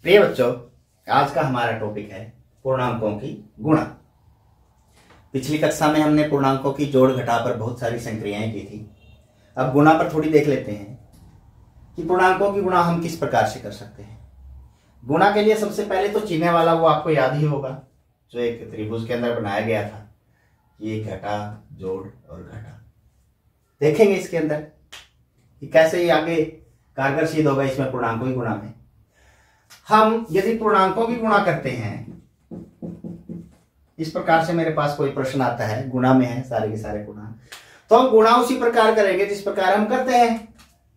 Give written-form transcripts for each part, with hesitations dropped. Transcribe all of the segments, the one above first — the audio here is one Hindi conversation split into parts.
प्रिय बच्चों, आज का हमारा टॉपिक है पूर्णांकों की गुणा। पिछली कक्षा में हमने पूर्णांकों की जोड़ घटा पर बहुत सारी संक्रियाएं की थी। अब गुणा पर थोड़ी देख लेते हैं कि पूर्णांकों की गुणा हम किस प्रकार से कर सकते हैं। गुणा के लिए सबसे पहले तो चिन्ह वाला वो आपको याद ही होगा, जो एक त्रिभुज के अंदर बनाया गया था। ये घटा, जोड़ और घटा। देखेंगे इसके अंदर कि कैसे ये आगे कारगर सिद्ध होगा इसमें पूर्णांकों की गुणा में। हम यदि पूर्णांकों की गुणा करते हैं, इस प्रकार से मेरे पास कोई प्रश्न आता है, गुणा में है सारे के सारे गुणा, तो हम गुणा उसी प्रकार करेंगे जिस प्रकार हम करते हैं।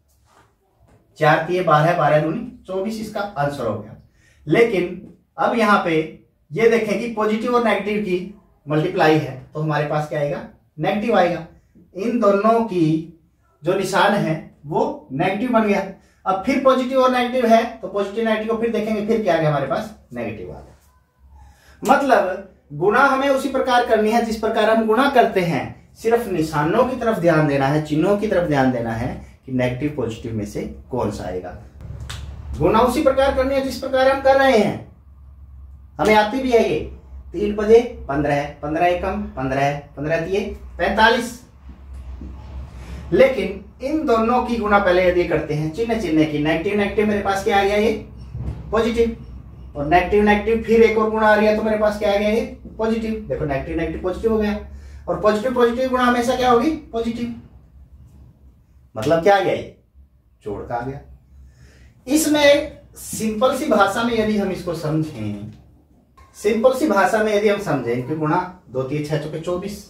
4 तिये 12, 12 दूनी 24 इसका आंसर हो गया। लेकिन अब यहां पे ये देखें कि पॉजिटिव और नेगेटिव की मल्टीप्लाई है, तो हमारे पास क्या आएगा? नेगेटिव आएगा। इन दोनों की जो निशान है वो नेगेटिव बन गया। अब फिर पॉजिटिव और नेगेटिव है तो पॉजिटिव नेगेटिव को फिर देखेंगे, फिर क्या आ गया हमारे पास? नेगेटिव आ गया। मतलब गुणा हमें उसी प्रकार करनी है जिस प्रकार हम गुणा करते हैं। सिर्फ निशानों की तरफ ध्यान देना है, चिन्हों की तरफ ध्यान देना है कि नेगेटिव पॉजिटिव में से कौन सा आएगा। गुणा उसी प्रकार करनी है जिस प्रकार हम कर रहे हैं, हमें आती भी है। ये 3 बजे 15, 15 एकम 15, 15 तिये 45। लेकिन इन दोनों की गुणा पहले यदि करते हैं चिन्ह चिन्ह की, नेगेटिव नेगेटिव मेरे पास क्या आ गया? ये पॉजिटिव। और नेगेटिव नेगेटिव फिर एक और गुणा आ गया तो मेरे पास क्या आ गया? ये पॉजिटिव। देखो नेगेटिव नेगेटिव पॉजिटिव हो गया, और पॉजिटिव पॉजिटिव गुणा हमेशा क्या होगी? पॉजिटिव। मतलब क्या आ गया? ये जोड़ का आ गया। इसमें सिंपल सी भाषा में यदि हम इसको समझें, सिंपल सी भाषा में यदि हम समझें कि गुणा 2 तिये 6 चौके 24,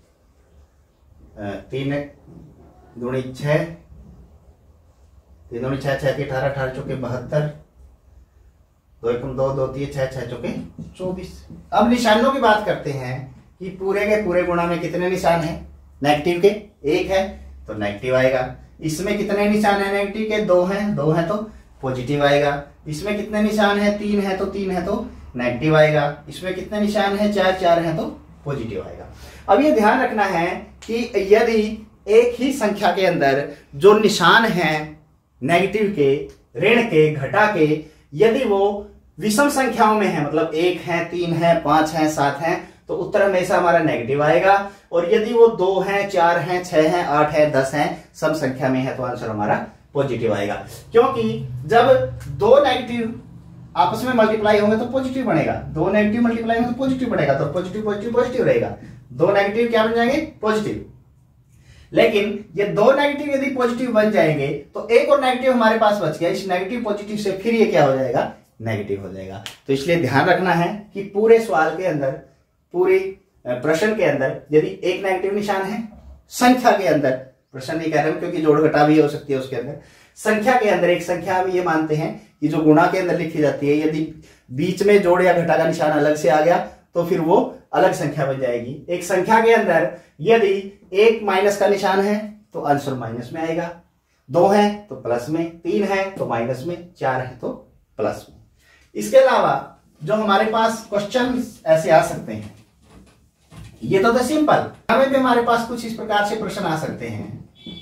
3 दूनी 6, 3 दूनी 6, 6 के 18, 18 चौके 72, 2 एकम 2, 2 तिये 6, 6 चौके 24। अब निशानों की बात करते हैं कि पूरे के पूरे गुणा में कितने निशान हैं? नेगेटिव के 1 है तो नेगेटिव आएगा। इसमें कितने निशान है? नेगेटिव के 2 हैं, 2 हैं तो पॉजिटिव आएगा। इसमें कितने निशान है? 3 है तो 3 है तो नेगेटिव आएगा। इसमें कितने निशान है? 4, 4 है तो पॉजिटिव आएगा। अब ये ध्यान रखना है कि यदि एक ही संख्या के अंदर जो निशान हैं नेगेटिव के, ऋण के, घटा के, यदि वो विषम संख्याओं में है, मतलब 1 है, 3 है, 5 है, 7 है, तो उत्तर हमेशा हमारा नेगेटिव आएगा। और यदि वो 2 है, 4 है, 6 है, 8 है, 10 है, सम संख्या में है, तो आंसर हमारा पॉजिटिव आएगा। क्योंकि जब 2 नेगेटिव आपस में मल्टीप्लाई होंगे तो पॉजिटिव बनेगा, 2 नेगेटिव मल्टीप्लाई होंगे तो पॉजिटिव बनेगा, तो पॉजिटिव पॉजिटिव पॉजिटिव रहेगा। 2 नेगेटिव क्या बन जाएंगे? पॉजिटिव। लेकिन ये 2 नेगेटिव यदि पॉजिटिव बन जाएंगे तो एक और नेगेटिव हमारे पास बच गया। इस नेगेटिव पॉजिटिव से फिर ये क्या हो जाएगा? नेगेटिव हो जाएगा। तो इसलिए ध्यान रखना है कि पूरे सवाल के अंदर, पूरी प्रश्न के अंदर यदि एक नेगेटिव निशान है, संख्या के अंदर, प्रश्न नहीं कह रहे हैं क्योंकि जोड़ घटा भी हो सकती है उसके अंदर, संख्या के अंदर एक संख्या हम ये मानते हैं कि जो गुणा के अंदर लिखी जाती है, यदि बीच में जोड़ या घटा का निशान अलग से आ गया तो फिर वो अलग संख्या बन जाएगी। एक संख्या के अंदर यदि एक माइनस का निशान है तो आंसर माइनस में आएगा, 2 है तो प्लस में, 3 है तो माइनस में, 4 है तो प्लस में। इसके अलावा जो हमारे पास क्वेश्चन ऐसे आ सकते हैं, ये तो सिंपल, हमें भी हमारे पास कुछ इस प्रकार से प्रश्न आ सकते हैं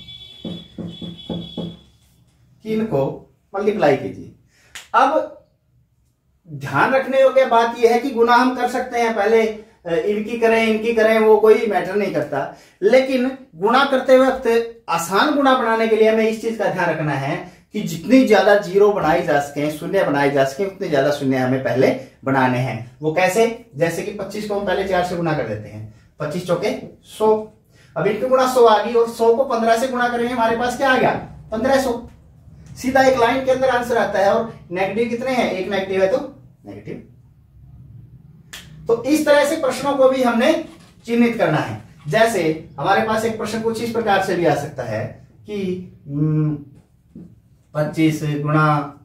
कि इनको मल्टीप्लाई कीजिए। अब ध्यान रखने योग्य बात यह है कि गुणा हम कर सकते हैं, पहले इनकी करें इनकी करें वो कोई मैटर नहीं करता। लेकिन गुणा करते वक्त आसान गुणा बनाने के लिए हमें इस चीज का ध्यान रखना है कि जितनी ज्यादा जीरो बनाई जा सके, शून्य बनाए जा सके, उतने ज्यादा शून्य हमें पहले बनाने हैं। वो कैसे? जैसे कि 25 को हम पहले 4 से गुणा कर देते हैं, 25 चौके 100। अब इनकी गुणा 100 आ गई और 100 को 15 से गुणा करेंगे, हमारे पास क्या आ गया? 1500। सीधा एक लाइन के अंदर आंसर आता है। और नेगेटिव कितने हैं? एक नेगेटिव है तो नेगेटिव। तो इस तरह से प्रश्नों को भी हमने चिन्हित करना है। जैसे हमारे पास एक प्रश्न कुछ इस प्रकार से भी आ सकता है कि 25 गुणा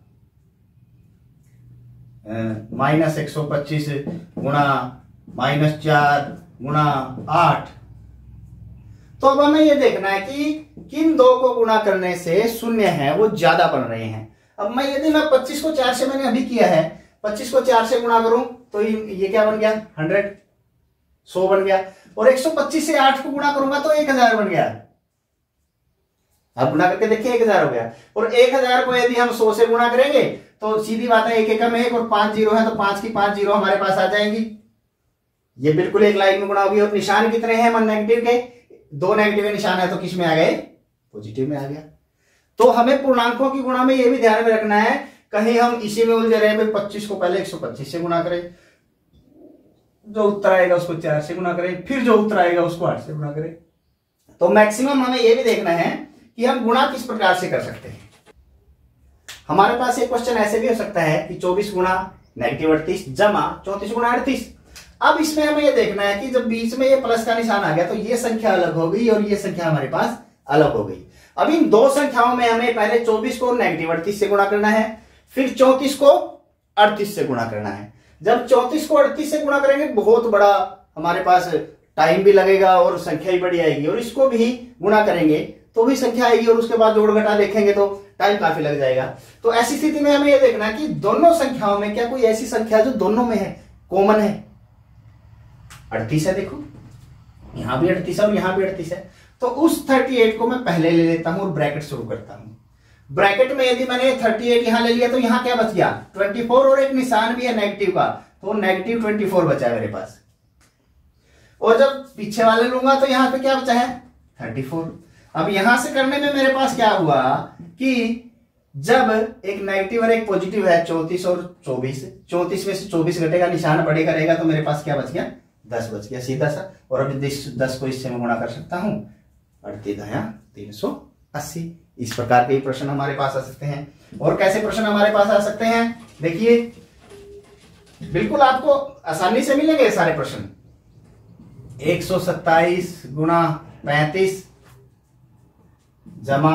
-125 गुणा -4 गुणा 8। तो अब हमें यह देखना है कि किन 2 को गुणा करने से शून्य है वो ज्यादा बन रहे हैं। अब यदि मैं 25 को 4 से मैंने अभी किया है, 25 को 4 से गुणा करूं तो ये क्या बन गया? 100 बन गया। और 125 से 8 को गुणा करूंगा तो 1000 बन गया। आप गुणा करके देखिए 1000 हो गया। और 1000 को यदि हम 100 से गुणा करेंगे तो सीधी बात है, एक एकम है और 5 जीरो है, तो 5 की 5 जीरो हमारे पास आ जाएंगी। ये बिल्कुल एक लाइन में गुणा होगी। और निशान कितने हैं मन नेगेटिव के, 2 नेगेटिव के निशान है, तो किस में आ गए, पॉजिटिव में आ गया। तो हमें पूर्णांकों की गुणा में ये भी ध्यान में रखना है, कहीं हम इसी में उलझे रहे, 25 को पहले 125 से गुणा करें, जो उत्तर आएगा उसको 4 से गुणा करें, फिर जो उत्तर आएगा उसको 8 से गुणा करें। तो मैक्सिमम हमें यह भी देखना है कि हम गुणा किस प्रकार से कर सकते हैं। हमारे पास एक क्वेश्चन ऐसे भी हो सकता है कि 24 गुणा -38 जमा 34 गुणा 38। अब इसमें हमें यह देखना है कि जब बीच में ये प्लस का निशान आ गया तो ये संख्या अलग हो गई और ये संख्या हमारे पास अलग हो गई। अब इन दो संख्याओं में हमें पहले 24 को -38 से गुणा करना है, फिर 34 को 38 से गुणा करना है। जब 34 को 38 से गुणा करेंगे बहुत बड़ा हमारे पास टाइम भी लगेगा और संख्या ही बड़ी आएगी, और इसको भी गुणा करेंगे तो भी संख्या आएगी, और उसके बाद जोड़ घटा देखेंगे तो टाइम काफी लग जाएगा। तो ऐसी स्थिति में हमें यह देखना है कि दोनों संख्याओं में क्या कोई ऐसी संख्या जो दोनों में है, कॉमन है। 38 है, देखो यहां भी 38 है और यहां भी 38 है, तो उस 38 को मैं पहले ले लेता हूं और ब्रैकेट शुरू करता हूं। ब्रैकेट में यदि मैंने 38 यहां ले लिया तो यहां क्या बच गया, 24, और एक निशान भी है नेगेटिव का, तो -24 बचा है मेरे पास। और जब पीछे वाले लूंगा तो यहां पे क्या बचा है, 34। अब यहां से करने में मेरे पास क्या हुआ कि जब एक नेगेटिव और एक पॉजिटिव है, 34 और 24, 34 में से 24 घटेगा, निशान बड़े करेगा, तो मेरे पास क्या बच गया, 10 बच गया सीधा सा। और अभी 10 को इससे मैं गुणा कर सकता हूं, 38×380। इस प्रकार के प्रश्न हमारे पास आ सकते हैं। और कैसे प्रश्न हमारे पास आ सकते हैं, देखिए बिल्कुल आपको आसानी से मिलेंगे सारे प्रश्न। 127 गुणा 35 जमा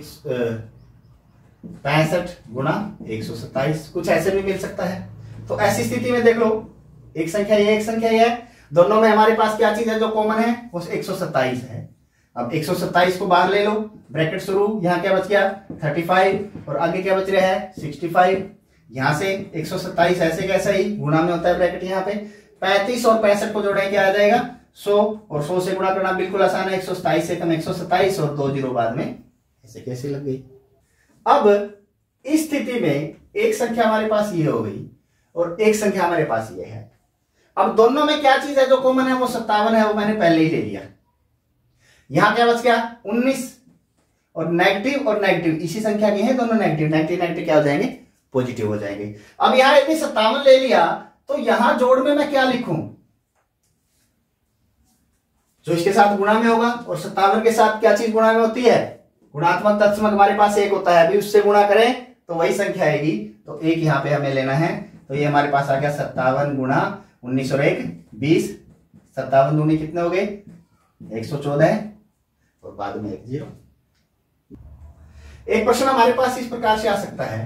65 गुणा 127, कुछ ऐसे भी मिल सकता है। तो ऐसी स्थिति में देख लो, एक संख्या ये, एक संख्या ये है, दोनों में हमारे पास क्या चीज है जो कॉमन है, वो 127 है। अब 127 को बाहर ले लो, ब्रैकेट शुरू, यहां क्या बच गया 35, और आगे क्या बच रहा है 65। यहां से 127 ऐसे कैसा ही गुणा में होता है ब्रैकेट, यहाँ पे 35 और 65 को जोड़ें क्या आ जाएगा 100, और 100 से गुणा करना बिल्कुल आसान है, 127 से कम 127 और 2 जीरो बाद में ऐसे कैसे लग गई। अब इस स्थिति में एक संख्या हमारे पास ये हो गई और एक संख्या हमारे पास ये है। अब दोनों में क्या चीज है जो कॉमन है, वो 57 है, वो मैंने पहले ही ले लिया। यहां क्या बच गया 19, और नेगेटिव और नेगेटिव इसी संख्या के हैं दोनों, नेगेटिव नेगेटिव नेगेटिव क्या हो जाएंगे, पॉजिटिव हो जाएंगे। अब यहां यदि 57 ले लिया तो यहां जोड़ में मैं क्या लिखूं, जो इसके साथ गुणा में होगा, और 57 के साथ क्या चीज गुणा में होती है, गुणात्मक तत्समक हमारे पास एक होता है, अभी उससे गुणा करें तो वही संख्या आएगी, तो एक यहां पे हमें लेना है। तो ये हमारे पास आ गया 57 गुणा 19 और 1 20, 57 दूनी कितने हो गए 114, और बाद में 1 0। एक प्रश्न हमारे पास इस प्रकार से आ सकता है,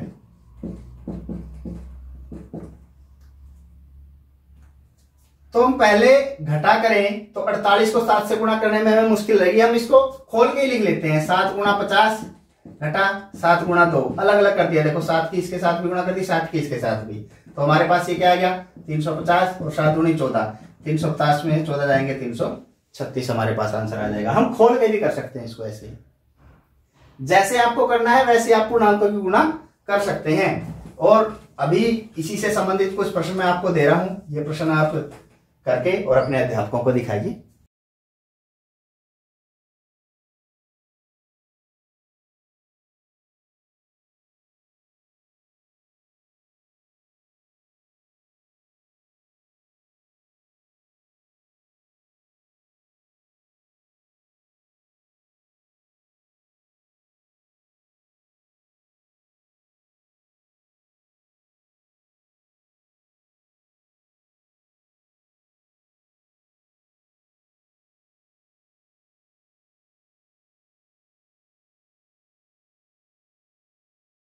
तो हम पहले घटा करें तो 48 को 7 से गुणा करने में हमें मुश्किल लगी, हम इसको खोल के ही लिख लेते हैं। 7 गुणा 50 घटा 7 गुणा 2, अलग अलग कर दिया, देखो 7 की इसके साथ भी गुणा कर दी, 7 की इसके साथ भी, तो हमारे पास ये क्या आ गया 350, और 7 दूनी 14, 350 में 14 जाएंगे 336 हमारे पास आंसर आ जाएगा। हम खोल के भी कर सकते हैं इसको, ऐसे जैसे आपको करना है वैसे आप पूर्णांकों की गुणा कर सकते हैं। और अभी इसी से संबंधित कुछ प्रश्न मैं आपको दे रहा हूं, ये प्रश्न आप करके और अपने अध्यापकों को दिखाइए।